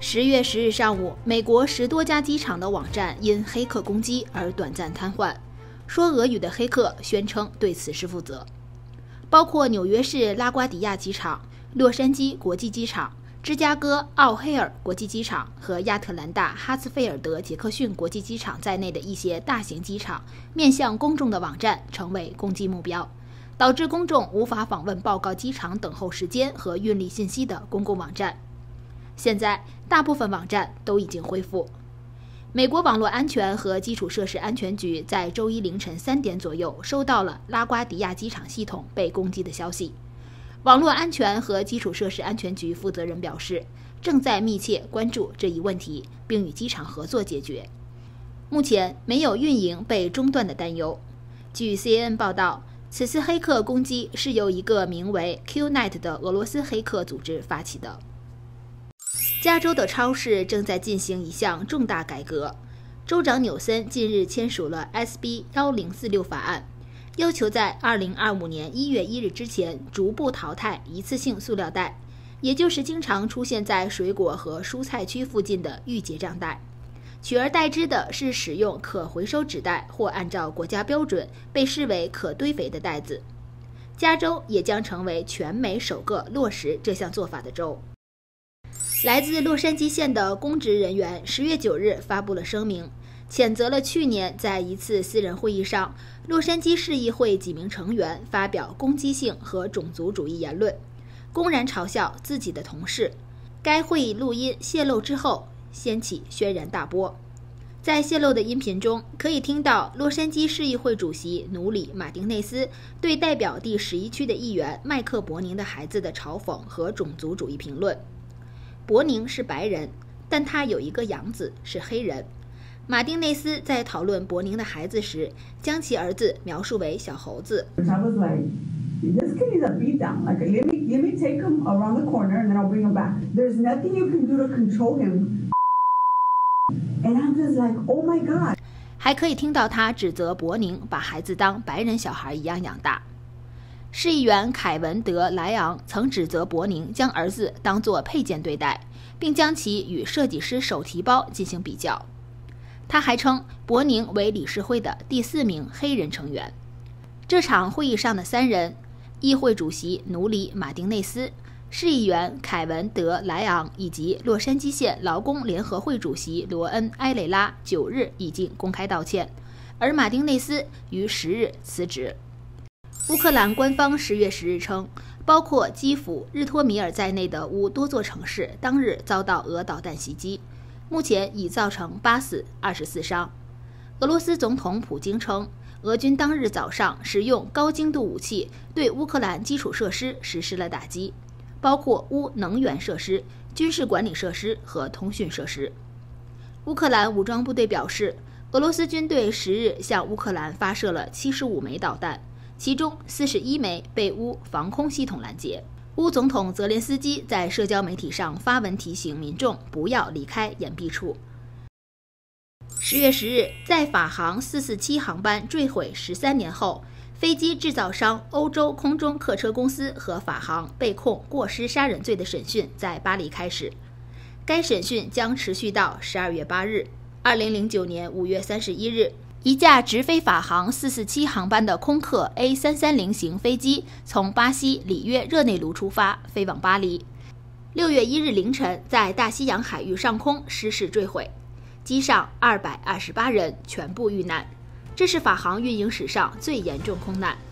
10月10日上午，美国10多家机场的网站因黑客攻击而短暂瘫痪。说俄语的黑客宣称对此事负责，包括纽约市拉瓜迪亚机场、洛杉矶国际机场、芝加哥奥黑尔国际机场和亚特兰大哈茨菲尔德杰克逊国际机场在内的一些大型机场面向公众的网站成为攻击目标，导致公众无法访问报告机场等候时间和运力信息的公共网站。现在，大部分网站都已经恢复。美国网络安全和基础设施安全局在周一凌晨3点左右收到了拉瓜迪亚机场系统被攻击的消息。网络安全和基础设施安全局负责人表示，正在密切关注这一问题，并与机场合作解决。目前没有运营被中断的担忧。据 CNN 报道，此次黑客攻击是由一个名为 QNet 的俄罗斯黑客组织发起的。加州的超市正在进行一项重大改革。州长纽森近日签署了 SB1046 法案，要求在2025年1月1日之前逐步淘汰一次性塑料袋，也就是经常出现在水果和蔬菜区附近的预结账袋，取而代之的是使用可回收纸袋或按照国家标准被视为可堆肥的袋子。加州也将成为全美首个落实这项做法的州。来自洛杉矶县的公职人员10月9日发布了声明，谴责了去年在一次私人会议上，洛杉矶市议会几名成员发表攻击性和种族主义言论，公然嘲笑自己的同事。该会议录音泄露之后，掀起轩然大波。在泄露的音频中，可以听到洛杉矶市议会主席努里·马丁内斯对代表第11区的议员麦克·伯宁的孩子的嘲讽和种族主义评论。伯宁是白人，但他有一个养子是黑人。马丁内斯在讨论伯宁的孩子时，将其儿子描述为小猴子。 I was like, this kid is a beatdown. Like, let me take him around the corner and then I'll bring him back. There's nothing you can do to control him. And I'm just like, oh my god. 还可以听到他指责伯宁把孩子当白人小孩一样养大。市议员凯文·德莱昂曾指责伯宁将儿子当作配件对待，并将其与设计师手提包进行比较。他还称伯宁为理事会的第4名黑人成员。这场会议上的3人，议会主席努里·马丁内斯、市议员凯文·德莱昂以及洛杉矶县劳工联合会主席罗恩·埃雷拉9日已经公开道歉，而马丁内斯于10日辞职。乌克兰官方10月10日称，包括基辅、日托米尔在内的乌多座城市当日遭到俄导弹袭击，目前已造成8死24伤。俄罗斯总统普京称，俄军当日早上使用高精度武器对乌克兰基础设施实施了打击，包括乌能源设施、军事管理设施和通讯设施。乌克兰武装部队表示，俄罗斯军队10日向乌克兰发射了75枚导弹，其中41枚被乌防空系统拦截。乌总统泽连斯基在社交媒体上发文提醒民众不要离开掩蔽处。10月10日，在法航447航班坠毁13年后，飞机制造商欧洲空中客车公司和法航被控过失杀人罪的审讯在巴黎开始。该审讯将持续到12月8日。2009年5月31日，一架直飞法航447航班的空客 A330 型飞机从巴西里约热内卢出发，飞往巴黎。6月1日凌晨，在大西洋海域上空失事坠毁，机上228人全部遇难，这是法航运营史上最严重空难。